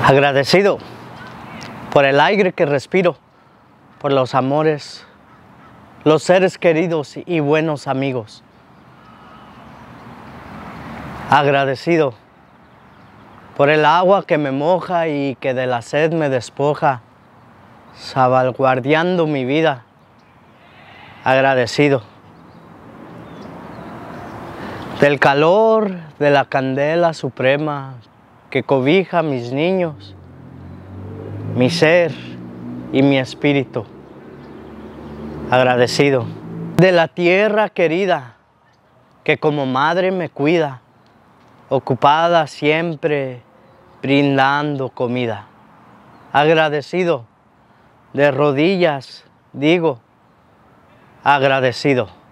Agradecido por el aire que respiro, por los amores, los seres queridos y buenos amigos. Agradecido por el agua que me moja y que de la sed me despoja, salvaguardando mi vida. Agradecido del calor de la candela suprema que cobija a mis niños, mi ser y mi espíritu. Agradecido de la tierra querida que como madre me cuida, ocupada siempre brindando comida. Agradecido de rodillas digo, agradecido.